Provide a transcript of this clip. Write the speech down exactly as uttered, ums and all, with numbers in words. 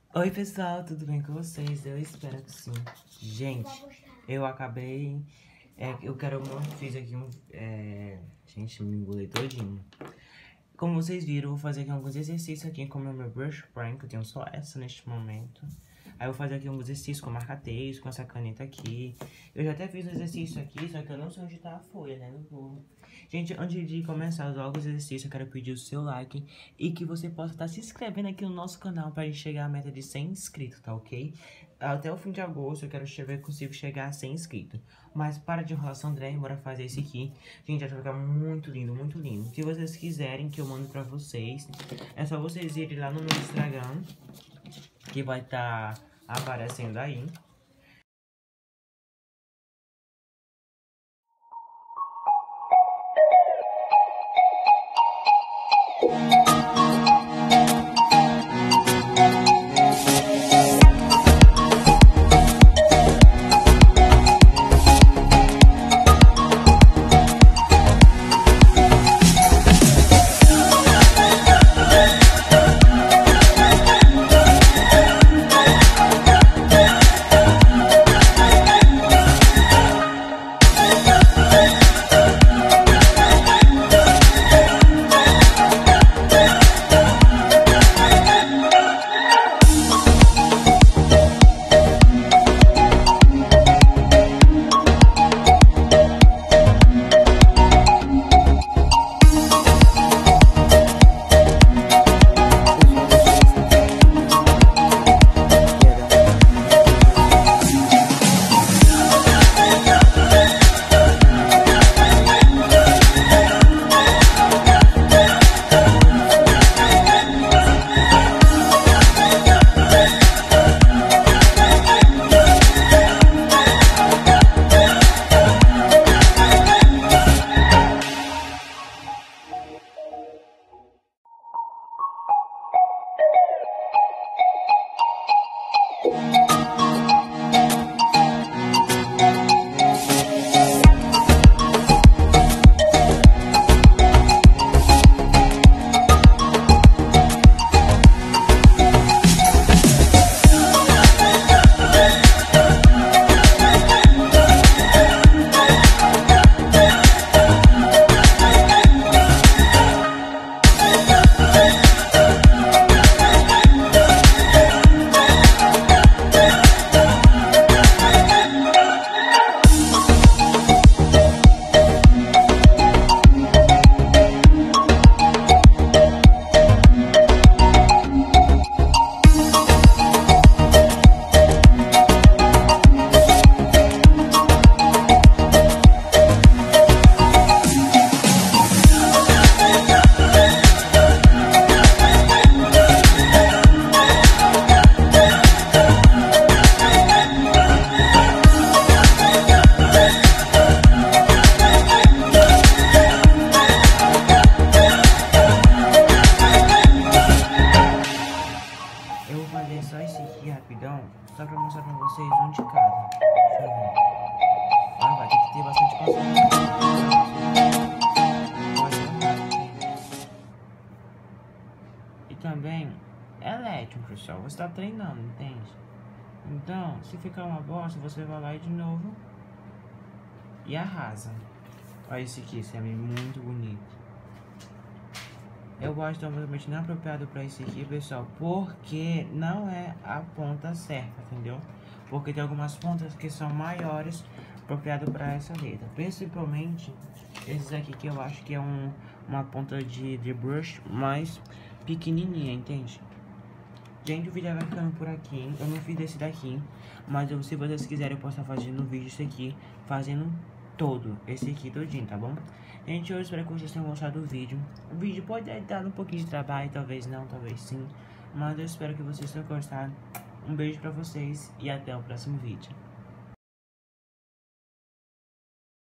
Oi pessoal, tudo bem com vocês? Eu espero que sim. Gente, eu acabei... É, eu quero muito, fiz aqui um... É, gente, me engolei todinho. Como vocês viram, eu vou fazer aqui alguns exercícios aqui com o meu brush pen, que eu tenho só essa neste momento. Aí eu vou fazer aqui alguns exercícios com marca-texto, com essa caneta aqui. Eu já até fiz um exercício aqui, só que eu não sei onde tá a folha, né? Não vou... Gente, antes de começar logo os exercícios, eu quero pedir o seu like e que você possa estar se inscrevendo aqui no nosso canal pra gente chegar à meta de cem inscritos, tá ok? Até o fim de agosto eu quero ver se consigo chegar a cem inscritos. Mas para de enrolação, André, bora fazer esse aqui. Gente, vai ficar muito lindo, muito lindo. Se vocês quiserem que eu mando pra vocês, é só vocês irem lá no meu Instagram, que vai estar tá aparecendo aí. Eu vou fazer só esse aqui rapidão, só pra mostrar pra vocês um de cada. Deixa eu ver. Ah, vai ter que ter bastante concentração. E também é elétrico, pessoal. Você tá treinando, entende? Então, se ficar uma bosta, você vai lá e de novo e arrasa. Olha esse aqui, esse é muito bonito. Eu acho totalmente inapropriado pra esse aqui, pessoal, porque não é a ponta certa, entendeu? Porque tem algumas pontas que são maiores, apropriado pra essa letra. Principalmente esses aqui que eu acho que é um, uma ponta de, de brush mais pequenininha, entende? Gente, o vídeo vai ficando por aqui. Eu não fiz desse daqui, mas eu, se vocês quiserem eu posso estar fazendo um vídeo esse aqui, fazendo todo, esse aqui todinho, tá bom? Gente, eu espero que vocês tenham gostado do vídeo. O vídeo pode dar um pouquinho de trabalho, talvez não, talvez sim. Mas eu espero que vocês tenham gostado. Um beijo pra vocês e até o próximo vídeo.